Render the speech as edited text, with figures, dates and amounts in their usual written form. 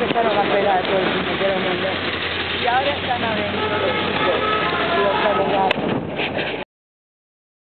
empezaron a pegar todo el puñetero mundo. Y ahora están adentro.